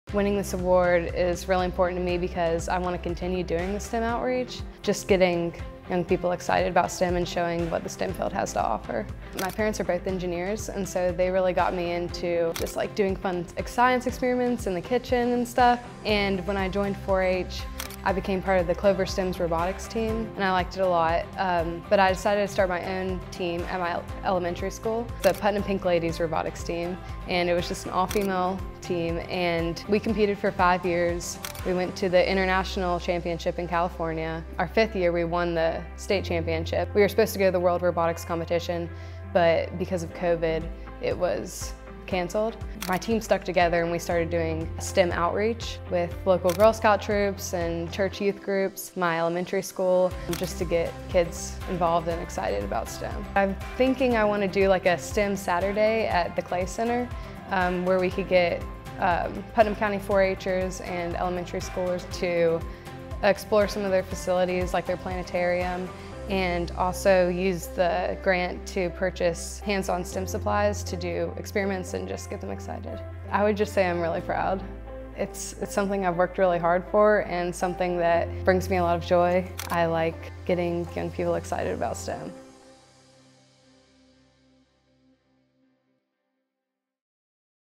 Winning this award is really important to me because I want to continue doing the STEM outreach, just getting young people excited about STEM and showing what the STEM field has to offer. My parents are both engineers, and so they really got me into just like doing fun science experiments in the kitchen and stuff. And when I joined 4-H, I became part of the Clover STEMS Robotics Team, and I liked it a lot. But I decided to start my own team at my elementary school, the Putnam Pink Ladies Robotics Team, and it was just an all-female team, and we competed for 5 years. We went to the International Championship in California. Our 5th year, we won the state championship. We were supposed to go to the World Robotics Competition, but because of COVID, it was canceled. My team stuck together and we started doing STEM outreach with local Girl Scout troops and church youth groups, my elementary school, just to get kids involved and excited about STEM. I'm thinking I want to do like a STEM Saturday at the Clay Center where we could get Putnam County 4-Hers and elementary schoolers to explore some of their facilities like their planetarium, and also use the grant to purchase hands-on STEM supplies to do experiments and just get them excited. I would just say I'm really proud. It's something I've worked really hard for and something that brings me a lot of joy. I like getting young people excited about STEM.